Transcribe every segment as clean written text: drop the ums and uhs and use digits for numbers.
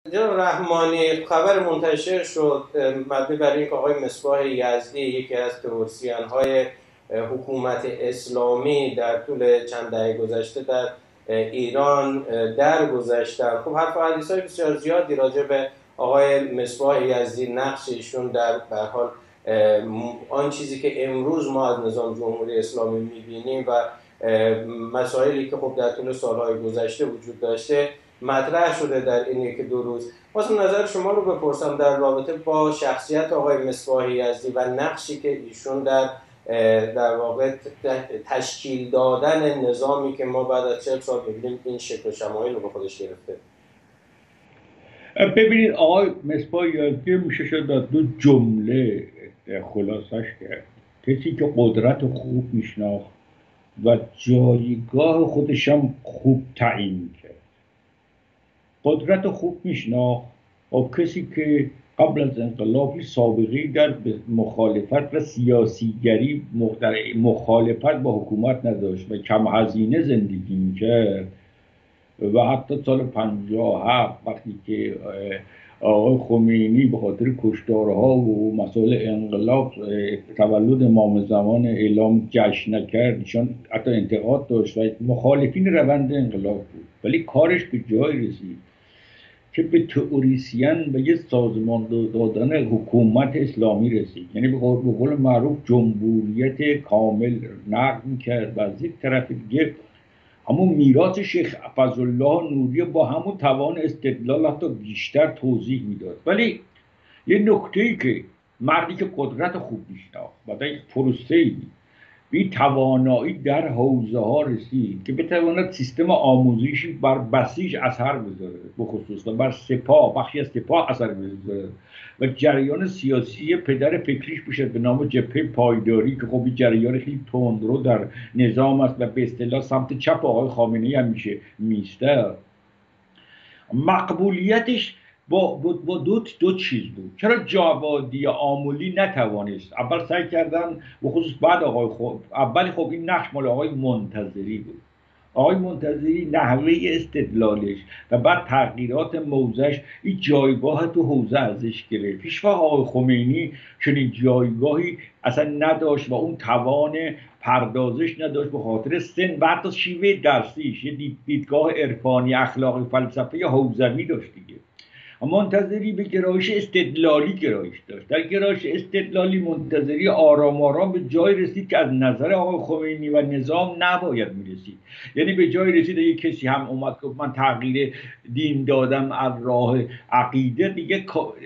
جناب رحمانی، خبر منتشر شد مبنی بر اینکه آقای مصباح یزدی یکی از تئوریسین‌های حکومت اسلامی در طول چند دهه گذشته در ایران درگذشتن. خب حرف و حدیث‌های بسیار زیادی راجع به آقای مصباح یزدی، نقش ایشون در به هر حال آن چیزی که امروز ما از نظام جمهوری اسلامی می‌بینیم و مسائلی که خب در طول سال‌های گذشته وجود داشته مطرح شده در این یکی دو روز. واسه نظر شما رو بپرسم در رابطه با شخصیت آقای مصباح یزدی و نقشی که ایشون در واقع تشکیل دادن نظامی که ما بعد از 40 سال می‌بینیم این شکل و شمایل رو به خودش گرفته. ببینید آقای مصباح یزدی میشه شد دو جمله خلاصش کرد. کسی که قدرت خوب میشناخت و جایگاه خودشم خوب تعیین کرد. قدرت خوب میشناخت و کسی که قبل از انقلاب سابقه در مخالفت و سیاسیگری مخالفت با حکومت نداشت و کم هزینه زندگی میکرد و حتی سال 57 وقتی که آقای خمینی به خاطر کشتارها و مسائل انقلاب تولد امام زمان اعلام جشن نکرد، ایشان حتی انتقاد داشت و مخالفین روند انقلاب بود، ولی کارش به جای رسید که به تئوریسین و یه سازمان دادن حکومت اسلامی رسید. یعنی به قول معروف جمهوریت کامل نقد میکرد و از یک طرف دیگه همون میراث شیخ فضلالله نوری با همون توان استدلال حتی بیشتر توضیح میداد. ولی یه نکته‌ای که مردی که قدرت خوب میشناخت و در یک پروسه‌ای این توانایی در حوزه ها رسید که بتواند سیستم آموزشی بر بسیج اثر بذاره، بخصوص بر سپاه، بخشی از سپاه اثر بذاره و جریان سیاسی پدر فکریش بشه به نام جبهه پایداری که خب این جریان خیلی تندرو در نظام است و به اصطلاح سمت چپ آقای خامنه‌ای هم میشه میسته. مقبولیتش با دو چیز بود. چرا جوادی آمولی نتوانست؟ اول سعی کردن و خصوص بعد اول خب این نقش مال آقای منتظری بود. آقای منتظری نحوه استدلالش و بعد تغییرات موضعش این جایگاه تو حوزه ازش گرفت. پیش آقای خمینی چنین جایگاهی اصلا نداشت و اون توان پردازش نداشت به خاطر سن و حتی شیوه درسیش. یه دیدگاه عرفانی اخلاقی فلسفه حوزوی داشت دیگه. منتظری به گرایش استدلالی گرایش داشت. در گرایش استدلالی منتظری آرام آرام به جای رسید که از نظر آقای خمینی و نظام نباید میرسید. یعنی به جای رسید یک کسی هم اومد که من تغییر دین دادم از راه عقیده، دیگه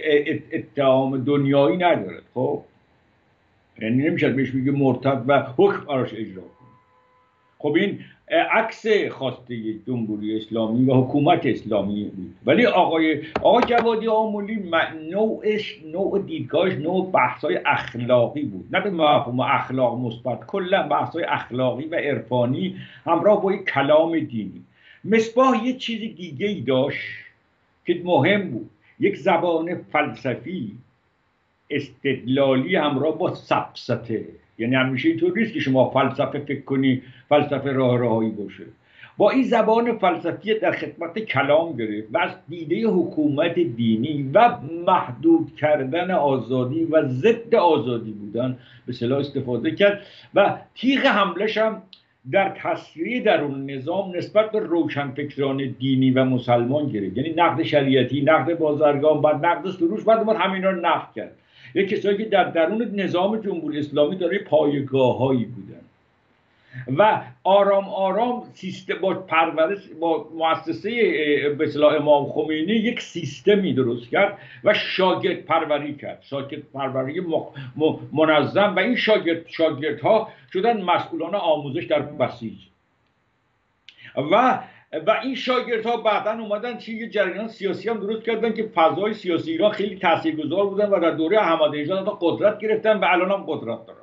اتهام دنیایی ندارد. خب یعنی نمیشه بهش بگه مرتد و حکم براش اجرا کنه. خب این عکس خواسته جمهوری اسلامی و حکومت اسلامی بود. ولی آقای جوادی آمولی نوع دیدگاهش نوع بحث‌های اخلاقی بود، نه به مفهوم اخلاق مثبت، کلا بحث‌های اخلاقی و عرفانی همراه با یک کلام دینی. مصباح یه چیز دیگه ای داشت که مهم بود، یک زبان فلسفی استدلالی همراه با سفسطه. یعنی همیشه اینطور نیست که شما فلسفه فکر کنی فلسفه راهی باشه. با این زبان فلسفی در خدمت کلام گرفت و از دیده حکومت دینی و محدود کردن آزادی و ضد آزادی بودن به اصطلاح استفاده کرد و تیغ حملش هم در تصویه درون نظام نسبت به روشنفکران دینی و مسلمان گرفت. یعنی نقد شریعتی، نقد بازرگان، بعد نقد سروش، بعد همینا رو نقد کرد. یک کسایی که در درون نظام جمهوری اسلامی داره پایگاه‌هایی بودن و آرام آرام سیستم با پرورش با مؤسسه به اصطلاح امام خمینی یک سیستمی درست کرد و شاگرد پروری کرد، شاگرد پروری منظم، و این شاگردها شدن مسئولان آموزش در بسیج و این شاگردها بعداً اومدن یه جریان سیاسی هم درست کردن که فضای سیاسی ایران خیلی تاثیرگذار بودن و در دوره احمدی نژاد قدرت گرفتن و الان هم قدرت دارن.